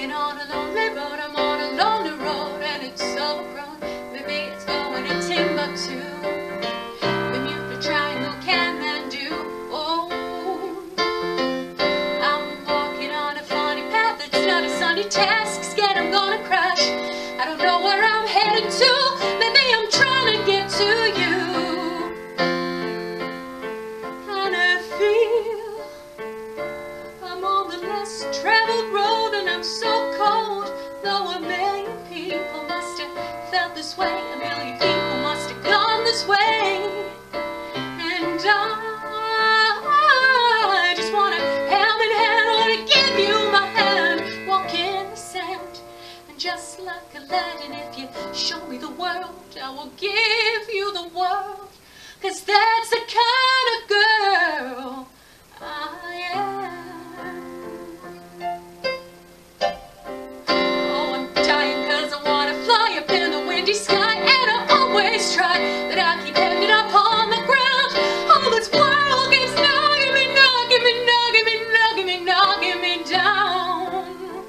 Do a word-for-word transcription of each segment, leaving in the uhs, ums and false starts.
walking on a lonely road, I'm on a lonely road and it's overgrown. Maybe it's going to Timbuktu. Bermuda Triangle, Kathmandu. Oh, I'm walking on a funny path, it's not a sunny task. Scared I'm gonna crash. I don't know where I'm headed to. Maybe I'm trying to get to you. And I feel I'm on the less traveled road and I'm so cold. Though a million people must have felt this way, a million people must have gone this way. And I just want to hand in hand, want to give you my hand, walk in the sand. And just like Aladdin, if you show me the world, I will give you the world. 'Cause that's the kind of girl I am. Oh, I'm dying 'cause I want to fly up in the windy sky, and I always try, but I keep ending up on the ground. Oh, this world keeps knocking me, knocking me, knocking me, knocking me, knocking me down.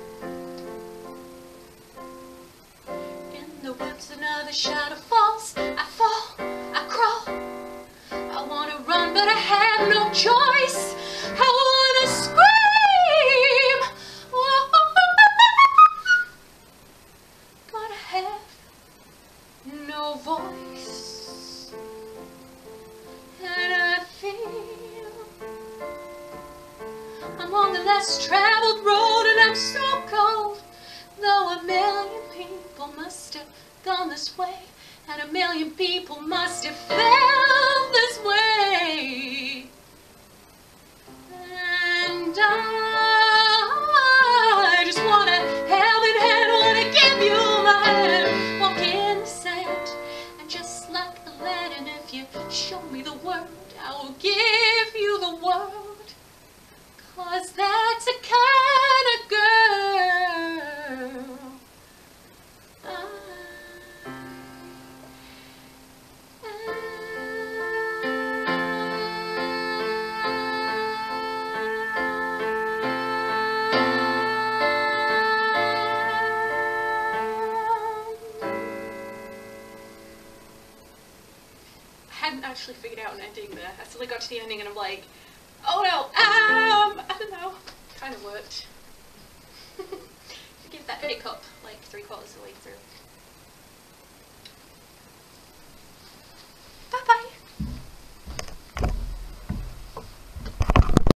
In the woods another shadow falls, I fall, I crawl. I want to run but I have no choice. I want to scream, but I have no voice. And I feel I'm on the less traveled road and I'm so cold. Though a million people must have gone this way, and a million people must have felt this way. And I just want to hand in hand, want to give you my hand, walk in the sand. And just like Aladdin, if you show me the world, I will give you the world. 'Cause that's the kind of girl I hadn't actually figured out an ending there. I suddenly got to the ending and I'm like, oh no, um, I don't know, kind of worked. Give that hiccup like three quarters of the way through.